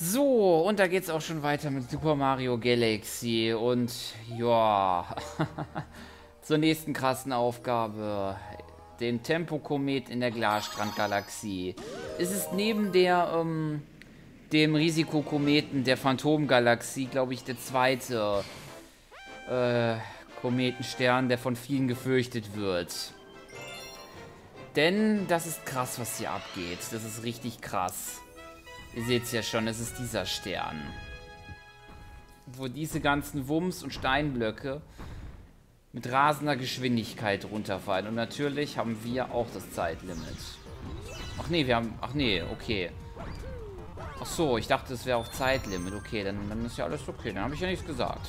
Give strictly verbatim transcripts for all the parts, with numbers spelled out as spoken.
So, und da geht's auch schon weiter mit Super Mario Galaxy und ja, zur nächsten krassen Aufgabe, den Tempo-Komet in der Glasstrand-Galaxie. Es ist neben der, ähm, dem Risikokometen der Phantom-Galaxie, glaube ich, der zweite äh, Kometenstern, der von vielen gefürchtet wird. Denn das ist krass, was hier abgeht. Das ist richtig krass. Ihr seht es ja schon, es ist dieser Stern. Wo diese ganzen Wumms und Steinblöcke mit rasender Geschwindigkeit runterfallen. Und natürlich haben wir auch das Zeitlimit. Ach nee, wir haben... Ach nee, okay. Ach so, ich dachte, es wäre auch Zeitlimit. Okay, dann, dann ist ja alles okay. Dann habe ich ja nichts gesagt.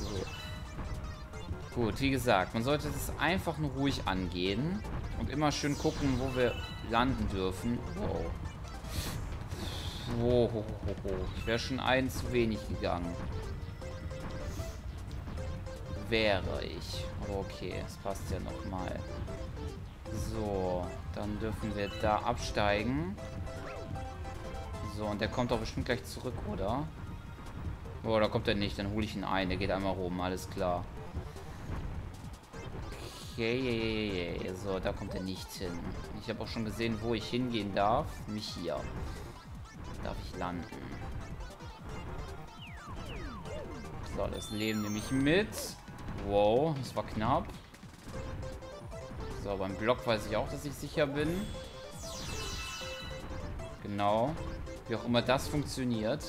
Gut, wie gesagt, man sollte das einfach nur ruhig angehen. Und immer schön gucken, wo wir landen dürfen. Wow. Oh, oh, oh, oh. Ich wäre schon ein zu wenig gegangen. Wäre ich. Aber okay, es passt ja nochmal. So, dann dürfen wir da absteigen. So, und der kommt doch bestimmt gleich zurück, oder? Oh, da kommt er nicht. Dann hole ich ihn ein. Der geht einmal rum, alles klar. Okay, so, da kommt er nicht hin. Ich habe auch schon gesehen, wo ich hingehen darf. Mich hier. Darf ich landen. So, das Leben nehme ich mit. Wow, das war knapp. So, beim Block weiß ich auch, dass ich sicher bin. Genau. Wie auch immer das funktioniert.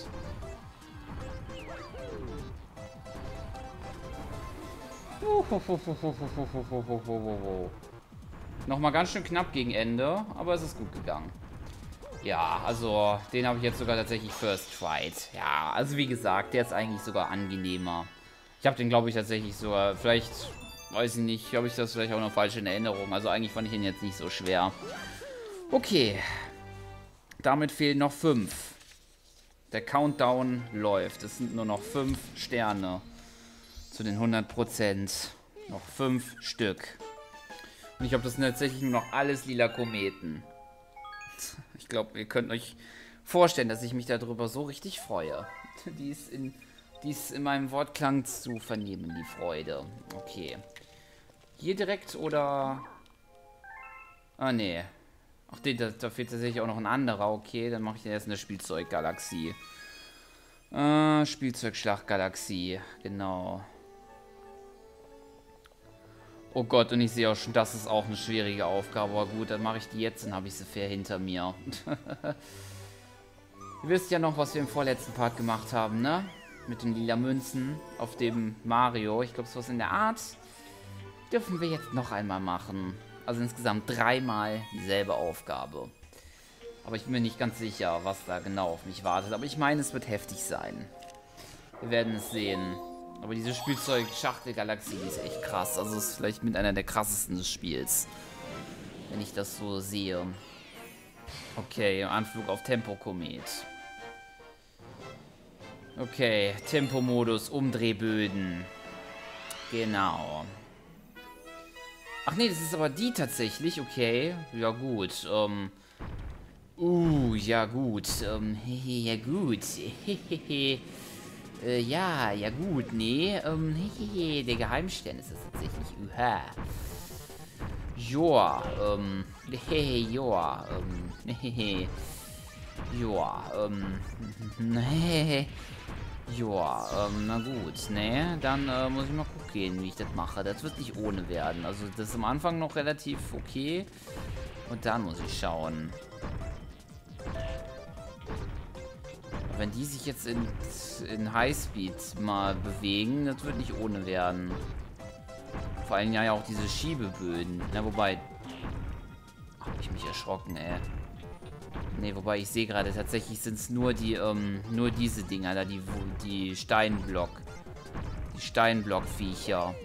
Nochmal ganz schön knapp gegen Ende, aber es ist gut gegangen. Ja, also den habe ich jetzt sogar tatsächlich First Fight. Ja, also wie gesagt, der ist eigentlich sogar angenehmer. Ich habe den, glaube ich, tatsächlich sogar, vielleicht, weiß ich nicht, habe ich das vielleicht auch noch falsch in Erinnerung. Also eigentlich fand ich ihn jetzt nicht so schwer. Okay. Damit fehlen noch fünf. Der Countdown läuft. Es sind nur noch fünf Sterne zu den hundert Prozent. Noch fünf Stück. Und ich glaube, das sind tatsächlich nur noch alles lila Kometen. Ich glaube, ihr könnt euch vorstellen, dass ich mich darüber so richtig freue. Die ist in, die ist in meinem Wortklang zu vernehmen, die Freude. Okay. Hier direkt oder... Ah, nee. Ach, nee, da, da fehlt tatsächlich auch noch ein anderer. Okay, dann mache ich den erst in der Spielzeuggalaxie. Äh, Spielzeugschlachtgalaxie. Genau. Oh Gott, und ich sehe auch schon, das ist auch eine schwierige Aufgabe. Aber gut, dann mache ich die jetzt, dann habe ich sie fair hinter mir. Ihr wisst ja noch, was wir im vorletzten Part gemacht haben, ne? Mit den lila Münzen auf dem Mario. Ich glaube, so was in der Art dürfen wir jetzt noch einmal machen. Also insgesamt dreimal dieselbe Aufgabe. Aber ich bin mir nicht ganz sicher, was da genau auf mich wartet. Aber ich meine, es wird heftig sein. Wir werden es sehen. Aber diese Spielzeug-Schachtel-Galaxie, die ist echt krass. Also ist vielleicht mit einer der krassesten des Spiels. Wenn ich das so sehe. Okay, Anflug auf Tempo-Komet. Okay, Tempomodus, Umdrehböden. Genau. Ach nee, das ist aber die tatsächlich. Okay, ja gut. Ähm. Uh, ja gut. Ähm, ja gut. Hehehe. Äh, ja, ja gut, nee, ähm, hehehe, der Geheimstern ist das tatsächlich, uha. Joa, ähm, hehe, joa, ähm, hehe, joa, ähm, hehe, joa, ähm, na gut, ne, dann äh, muss ich mal gucken, wie ich das mache. Das wird nicht ohne werden, also das ist am Anfang noch relativ okay und dann muss ich schauen. Wenn die sich jetzt in, in Highspeed mal bewegen, das wird nicht ohne werden. Vor allem ja auch diese Schiebeböden. Na, wobei... Hab ich mich erschrocken, ey. Ne, wobei ich sehe gerade, tatsächlich sind es nur die, ähm, nur diese Dinger da, die, die Steinblock. Die Steinblockviecher.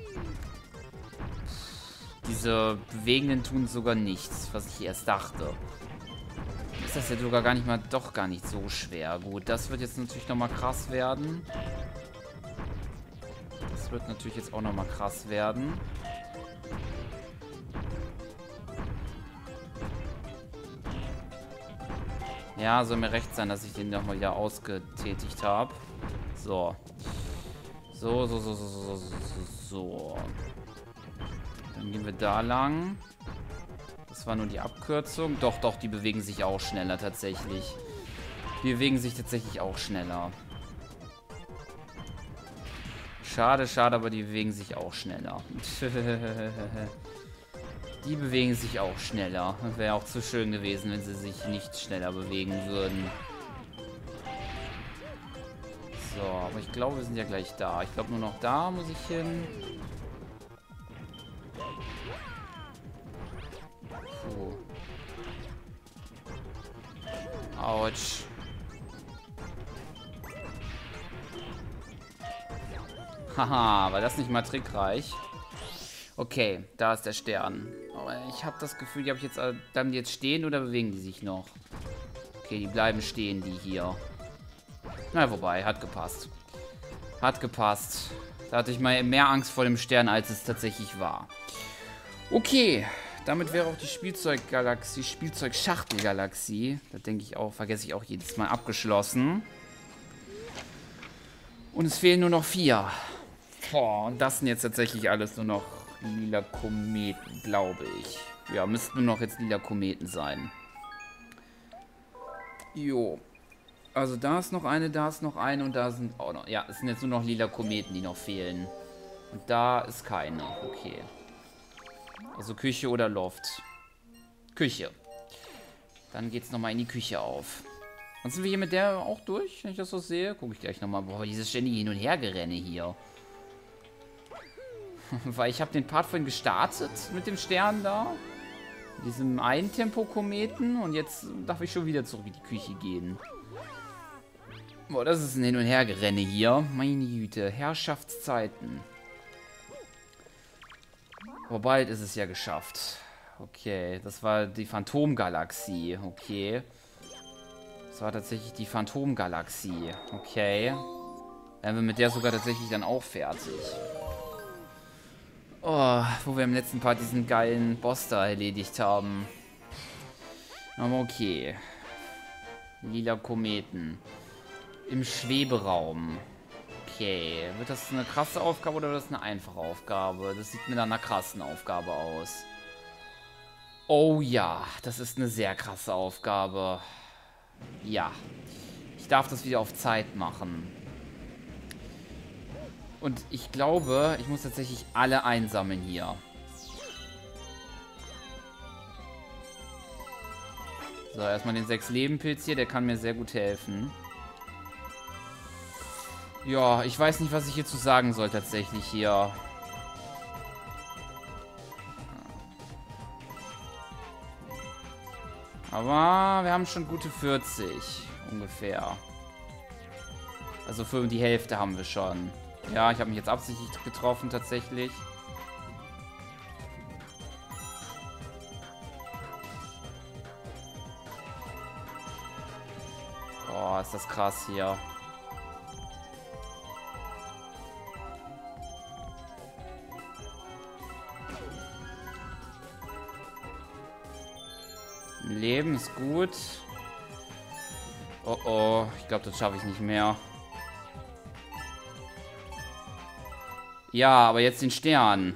Diese bewegenden tun sogar nichts, was ich erst dachte. Ist das ja sogar gar nicht mal, doch gar nicht so schwer. Gut, das wird jetzt natürlich nochmal krass werden. Das wird natürlich jetzt auch nochmal krass werden. Ja, soll mir recht sein, dass ich den nochmal wieder ausgetätigt habe. So. So, so, so, so, so, so, so. Dann gehen wir da lang. Das war nur die Abkürzung. Doch, doch, die bewegen sich auch schneller tatsächlich. Die bewegen sich tatsächlich auch schneller. Schade, schade, aber die bewegen sich auch schneller. Die bewegen sich auch schneller. Wäre auch zu schön gewesen, wenn sie sich nicht schneller bewegen würden. So, aber ich glaube, wir sind ja gleich da. Ich glaube, nur noch da muss ich hin. Puh. Autsch. Haha, war das nicht mal trickreich? Okay, da ist der Stern. Aber ich habe das Gefühl, die habe ich jetzt, bleiben die jetzt stehen oder bewegen die sich noch? Okay, die bleiben stehen, die hier. Na, wobei, hat gepasst. Hat gepasst. Da hatte ich mal mehr Angst vor dem Stern, als es tatsächlich war. Okay, damit wäre auch die Spielzeuggalaxie, Spielzeugschachtelgalaxie, da denke ich auch, vergesse ich auch jedes Mal, abgeschlossen. Und es fehlen nur noch vier. Boah, und das sind jetzt tatsächlich alles nur noch lila Kometen, glaube ich. Ja, müssten nur noch jetzt lila Kometen sein. Jo. Also da ist noch eine, da ist noch eine und da sind auch noch... Ja, es sind jetzt nur noch lila Kometen, die noch fehlen. Und da ist keine. Okay. Also Küche oder Loft. Küche. Dann geht's nochmal in die Küche auf. Dann sind wir hier mit der auch durch, wenn ich das so sehe. Gucke ich gleich nochmal. Boah, dieses ständige Hin- und Hergerenne hier. Weil ich habe den Part vorhin gestartet mit dem Stern da. Diesem Eintempo-Kometen. Und jetzt darf ich schon wieder zurück in die Küche gehen. Boah, das ist ein Hin- und Hergerenne hier. Meine Güte. Herrschaftszeiten. Aber bald ist es ja geschafft. Okay, das war die Phantomgalaxie. Okay. Das war tatsächlich die Phantomgalaxie. Okay. Wären wir mit der sogar tatsächlich dann auch fertig. Oh, wo wir im letzten Part diesen geilen Boss da erledigt haben. Aber okay. Lila Kometen. Im Schweberaum. Okay. Wird das eine krasse Aufgabe oder wird das eine einfache Aufgabe? Das sieht mir nach einer krassen Aufgabe aus. Oh ja, das ist eine sehr krasse Aufgabe. Ja. Ich darf das wieder auf Zeit machen. Und ich glaube, ich muss tatsächlich alle einsammeln hier. So, erstmal den sechs Leben Pilz hier, der kann mir sehr gut helfen. Ja, ich weiß nicht, was ich hierzu sagen soll tatsächlich hier. Aber wir haben schon gute vierzig ungefähr. Also für die Hälfte haben wir schon. Ja, ich habe mich jetzt absichtlich getroffen tatsächlich. Oh, ist das krass hier. Leben ist gut. Oh oh, ich glaube, das schaffe ich nicht mehr. Ja, aber jetzt den Stern.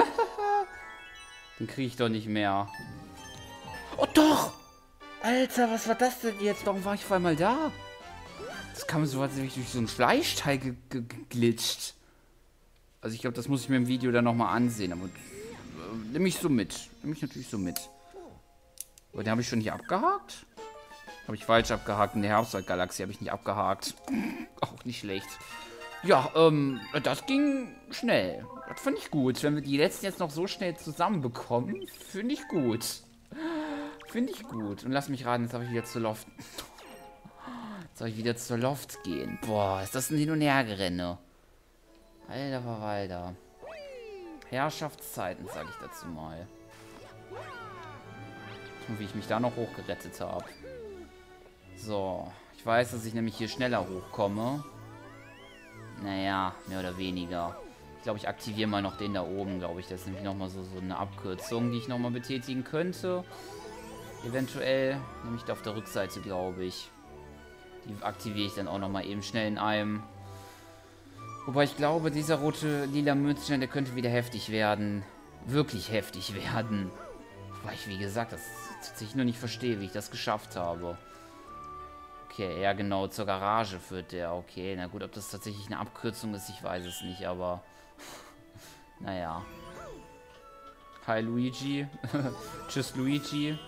Den kriege ich doch nicht mehr. Oh doch! Alter, was war das denn jetzt? Warum war ich auf einmal da? Das kam so, als wäre ich durch so ein Fleischteil ge ge geglitscht. Also ich glaube, das muss ich mir im Video dann nochmal ansehen. Aber äh, nehme ich so mit. Nehme ich natürlich so mit. Aber den habe ich schon nicht abgehakt? Habe ich falsch abgehakt. In der Herbstgalaxie habe ich nicht abgehakt. Auch nicht schlecht. Ja, ähm, das ging schnell. Das finde ich gut. Wenn wir die letzten jetzt noch so schnell zusammenbekommen, finde ich gut. Finde ich gut. Und lass mich raten, jetzt darf ich wieder zur Loft. Jetzt soll ich wieder zur Loft gehen. Boah, ist das ein Hin- und Hergerenne. Alter Verwalter. Herrschaftszeiten, sage ich dazu mal. Und wie ich mich da noch hochgerettet habe. So, ich weiß, dass ich nämlich hier schneller hochkomme. Naja, mehr oder weniger. Ich glaube, ich aktiviere mal noch den da oben, glaube ich. Das ist nämlich nochmal so, so eine Abkürzung, die ich nochmal betätigen könnte. Eventuell, nämlich da auf der Rückseite, glaube ich. Die aktiviere ich dann auch nochmal eben schnell in einem. Wobei ich glaube, dieser rote lila Münzstein, der könnte wieder heftig werden. Wirklich heftig werden. Weil ich, wie gesagt, das tatsächlich nur nicht verstehe, wie ich das geschafft habe. Okay, ja genau, zur Garage führt der. Okay, na gut, ob das tatsächlich eine Abkürzung ist, ich weiß es nicht, aber... naja. Hi Luigi. Tschüss Luigi.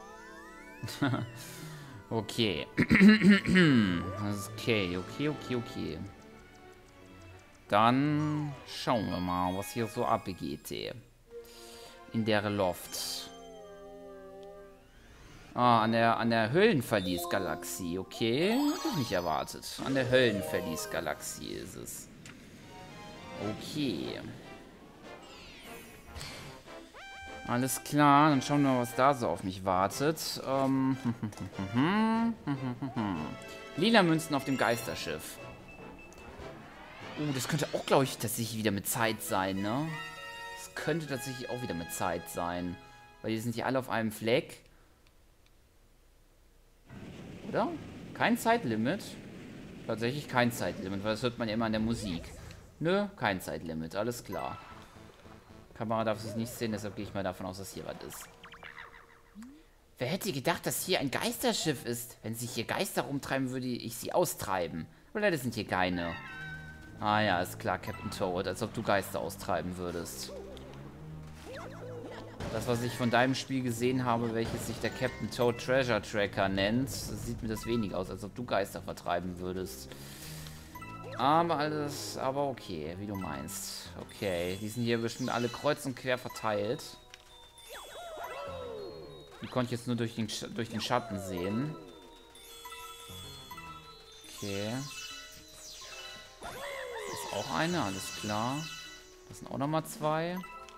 Okay. Okay, okay, okay, okay. Dann schauen wir mal, was hier so abgeht. In der Loft. Ah, an der, an der Höllenverlies-Galaxie. Okay, hätte ich nicht erwartet. An der Höllenverlies-Galaxie ist es. Okay. Alles klar, dann schauen wir mal, was da so auf mich wartet. Ähm, Lila Münzen auf dem Geisterschiff. Oh, das könnte auch, glaube ich, tatsächlich wieder mit Zeit sein, ne? Das könnte tatsächlich auch wieder mit Zeit sein. Weil die sind ja alle auf einem Fleck. Oder? Kein Zeitlimit? Tatsächlich kein Zeitlimit, weil das hört man ja immer an der Musik. Nö, kein Zeitlimit, alles klar. Kamera darf es nicht sehen, deshalb gehe ich mal davon aus, dass hier was ist. Wer hätte gedacht, dass hier ein Geisterschiff ist? Wenn sich hier Geister rumtreiben, würde ich sie austreiben. Oder das sind hier keine. Ah ja, ist klar, Captain Toad, als ob du Geister austreiben würdest. Das, was ich von deinem Spiel gesehen habe, welches sich der Captain Toad Treasure Tracker nennt, sieht mir das wenig aus, als ob du Geister vertreiben würdest. Aber alles, aber okay, wie du meinst. Okay, die sind hier bestimmt alle kreuz und quer verteilt. Die konnte ich jetzt nur durch den, durch den Schatten sehen. Okay. Das ist auch eine, alles klar. Das sind auch nochmal zwei.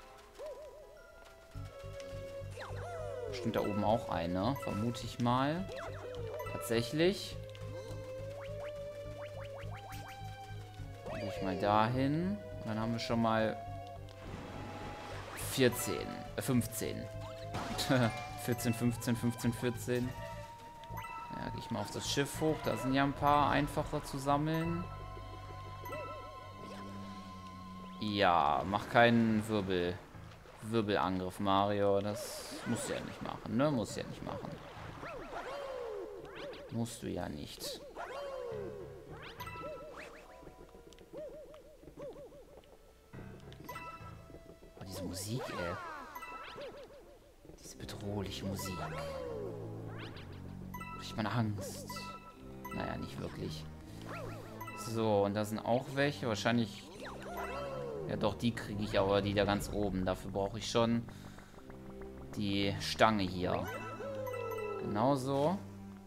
Bestimmt da oben auch eine, vermute ich mal. Tatsächlich. Gehe ich mal dahin. Und dann haben wir schon mal vierzehn, äh fünfzehn. vierzehn, fünfzehn, fünfzehn, vierzehn. Ja, gehe ich mal auf das Schiff hoch. Da sind ja ein paar einfacher zu sammeln. Ja, mach keinen Wirbel. Wirbelangriff, Mario. Das musst du ja nicht machen, ne? Musst du ja nicht machen. Musst du ja nicht. Oh, diese Musik, ey. Diese bedrohliche Musik. Kriegt man Angst. Naja, nicht wirklich. So, und da sind auch welche. Wahrscheinlich... Ja doch, die kriege ich aber, die da ganz oben. Dafür brauche ich schon die Stange hier. Genauso.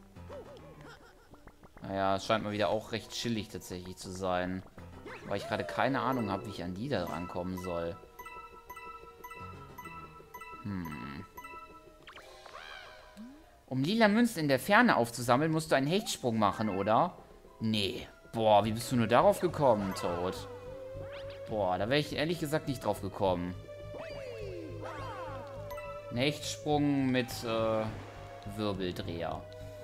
Naja, es scheint mal wieder auch recht chillig tatsächlich zu sein. Weil ich gerade keine Ahnung habe, wie ich an die da rankommen soll. Hm. Um lila Münzen in der Ferne aufzusammeln, musst du einen Hechtsprung machen, oder? Nee. Boah, wie bist du nur darauf gekommen, Toad? Boah, da wäre ich ehrlich gesagt nicht drauf gekommen. Ein Hechtsprung mit äh, Wirbeldreher.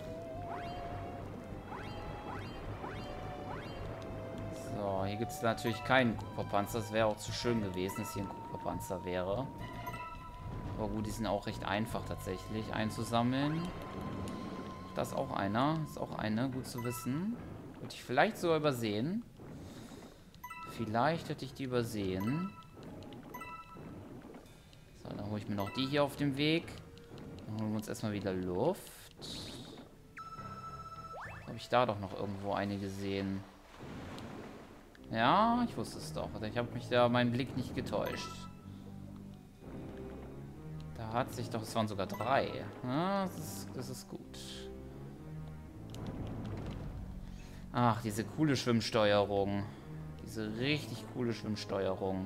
So, hier gibt es natürlich keinen Kupferpanzer. Das wäre auch zu schön gewesen, dass hier ein Kupferpanzer wäre. Aber gut, die sind auch recht einfach tatsächlich einzusammeln. Das ist auch einer. Das ist auch eine, gut zu wissen. Würde ich vielleicht sogar übersehen. Vielleicht hätte ich die übersehen. So, dann hole ich mir noch die hier auf dem Weg. Dann holen wir uns erstmal wieder Luft. Habe ich da doch noch irgendwo eine gesehen? Ja, ich wusste es doch. Ich habe mich da meinen Blick nicht getäuscht. Da hat sich doch... Es waren sogar drei. Ja, das ist, das ist gut. Ach, diese coole Schwimmsteuerung. Diese richtig coole Schwimmsteuerung.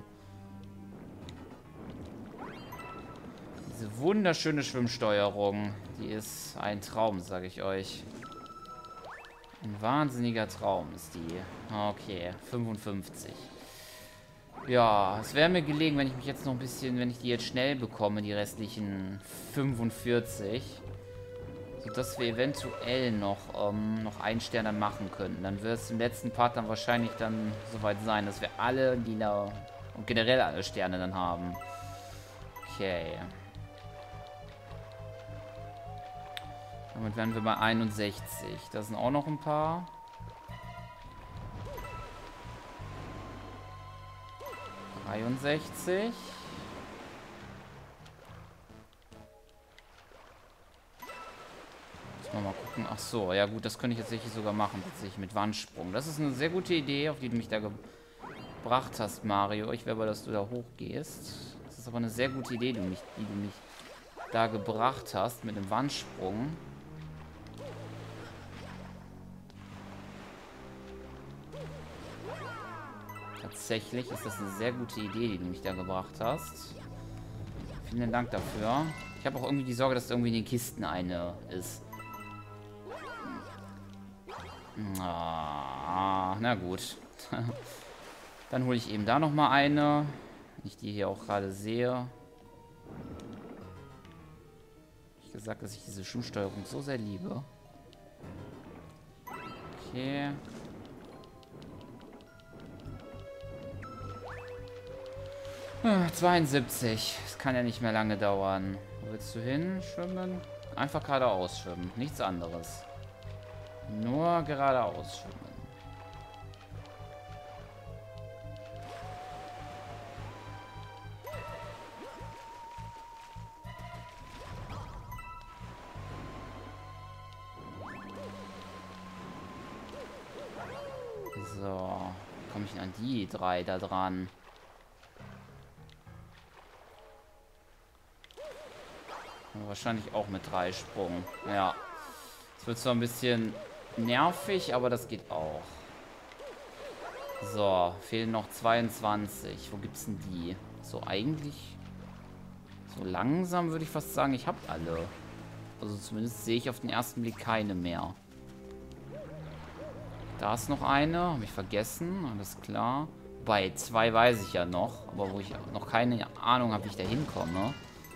Diese wunderschöne Schwimmsteuerung. Die ist ein Traum, sage ich euch. Ein wahnsinniger Traum ist die. Okay, fünfundfünfzig. Ja, es wäre mir gelegen, wenn ich mich jetzt noch ein bisschen, wenn ich die jetzt schnell bekomme, die restlichen fünfundvierzig. Sodass wir eventuell noch, ähm, noch einen Stern dann machen könnten. Dann wird es im letzten Part dann wahrscheinlich dann soweit sein, dass wir alle lila und generell alle Sterne dann haben. Okay. Damit wären wir bei einundsechzig. Da sind auch noch ein paar. dreiundsechzig. Muss man mal gucken. Ach so, ja gut, das könnte ich tatsächlich sogar machen. Tatsächlich mit Wandsprung. Das ist eine sehr gute Idee, auf die du mich da gebracht hast, Mario. Ich wäre, dass du da hochgehst. Das ist aber eine sehr gute Idee, die, mich, die du mich da gebracht hast mit dem Wandsprung. Tatsächlich ist das eine sehr gute Idee, die du mich da gebracht hast. Vielen Dank dafür. Ich habe auch irgendwie die Sorge, dass irgendwie in den Kisten eine ist. Ah, na gut. Dann hole ich eben da nochmal eine. Wenn ich die hier auch gerade sehe. Ich gesagt, dass ich diese Schuhsteuerung so sehr liebe. Okay. zweiundsiebzig. Das kann ja nicht mehr lange dauern. Wo willst du hin? Schwimmen? Einfach geradeaus schwimmen. Nichts anderes. Nur geradeaus schwimmen. So. Komme ich an die drei da dran? Wahrscheinlich auch mit drei Sprung. Ja. Es wird zwar ein bisschen nervig, aber das geht auch. So, fehlen noch zweiundzwanzig. Wo gibt's denn die? So eigentlich... So langsam würde ich fast sagen, ich habe alle. Also zumindest sehe ich auf den ersten Blick keine mehr. Da ist noch eine. Habe ich vergessen. Alles klar. Bei zwei weiß ich ja noch. Aber wo ich noch keine Ahnung habe, wie ich da hinkomme.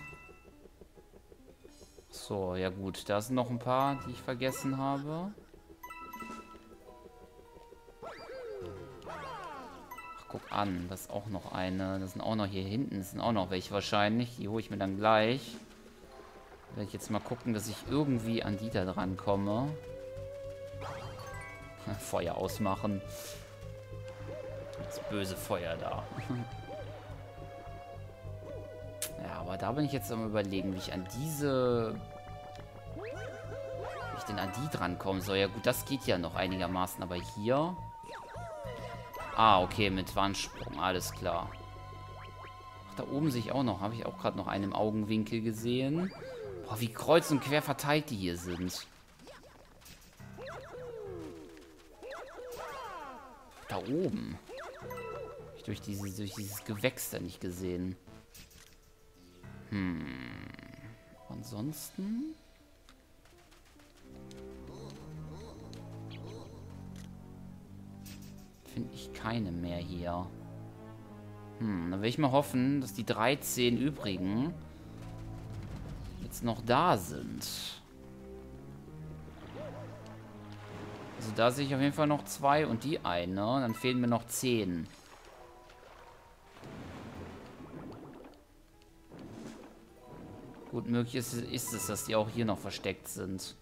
So, ja gut. Da sind noch ein paar, die ich vergessen habe. Ach, guck an. Das ist auch noch eine. Das sind auch noch hier hinten. Das sind auch noch welche wahrscheinlich. Die hole ich mir dann gleich. Werde ich jetzt mal gucken, dass ich irgendwie an die da dran komme. Feuer ausmachen. Das böse Feuer da. Ja, aber da bin ich jetzt am Überlegen, wie ich an diese... Wie ich denn an die drankommen soll. Ja gut, das geht ja noch einigermaßen, aber hier... Ah, okay, mit Wandsprung, alles klar. Ach, da oben sehe ich auch noch, habe ich auch gerade noch einen im Augenwinkel gesehen. Boah, wie kreuz und quer verteilt die hier sind. Da oben. Hab ich durch, diese, durch dieses Gewächs da nicht gesehen. Hm. Ansonsten... finde ich keine mehr hier. Hm, dann will ich mal hoffen, dass die dreizehn übrigen jetzt noch da sind. Also da sehe ich auf jeden Fall noch zwei und die eine. Dann fehlen mir noch zehn. Gut, möglich ist, ist es, dass die auch hier noch versteckt sind.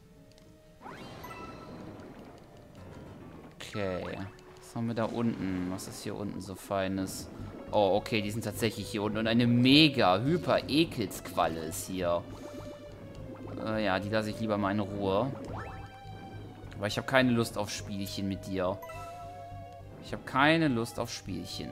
Okay. Was haben wir da unten? Was ist hier unten so Feines? Oh, okay, die sind tatsächlich hier unten. Und eine mega hyper Ekelsqualle ist hier. Äh, ja, die lasse ich lieber mal in Ruhe. Aber ich habe keine Lust auf Spielchen mit dir. Ich habe keine Lust auf Spielchen.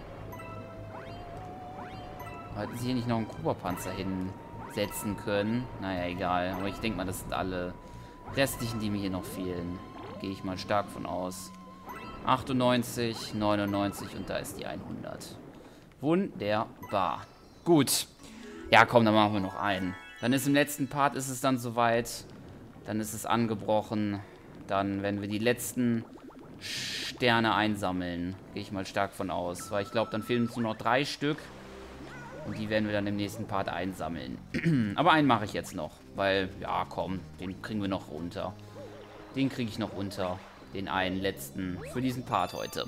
Hätten sie hier nicht noch einen Kuba-Panzer hinsetzen können? Naja, egal. Aber ich denke mal, das sind alle restlichen, die mir hier noch fehlen. Gehe ich mal stark von aus. achtundneunzig, neunundneunzig und da ist die hundert. Wunderbar. Gut. Ja, komm, dann machen wir noch einen. Dann ist im letzten Part ist es dann soweit. Dann ist es angebrochen. Dann werden wir die letzten Sterne einsammeln. Gehe ich mal stark von aus. Weil ich glaube, dann fehlen uns nur noch drei Stück. Und die werden wir dann im nächsten Part einsammeln. Aber einen mache ich jetzt noch. Weil, ja, komm, den kriegen wir noch runter. Den kriege ich noch unter. Den einen letzten für diesen Part heute.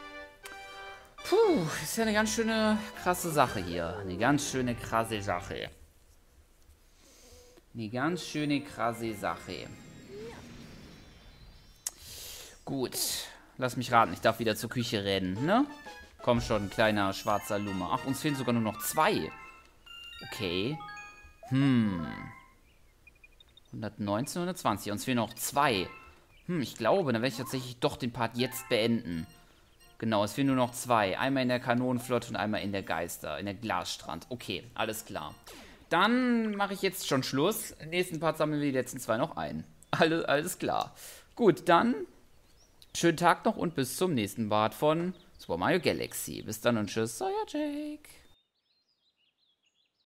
Puh, ist ja eine ganz schöne krasse Sache hier. Eine ganz schöne krasse Sache. Eine ganz schöne krasse Sache. Gut. Lass mich raten, ich darf wieder zur Küche rennen, ne? Komm schon, kleiner schwarzer Lummer. Ach, uns fehlen sogar nur noch zwei. Okay. Hm. hundertneunzehn, hundertzwanzig. Uns fehlen noch zwei. Hm, ich glaube, dann werde ich tatsächlich doch den Part jetzt beenden. Genau, es fehlen nur noch zwei. Einmal in der Kanonenflotte und einmal in der Geister, in der Glasstrand. Okay, alles klar. Dann mache ich jetzt schon Schluss. Im nächsten Part sammeln wir die letzten zwei noch ein. Alles, alles klar. Gut, dann schönen Tag noch und bis zum nächsten Part von Super Mario Galaxy. Bis dann und tschüss, euer Jake.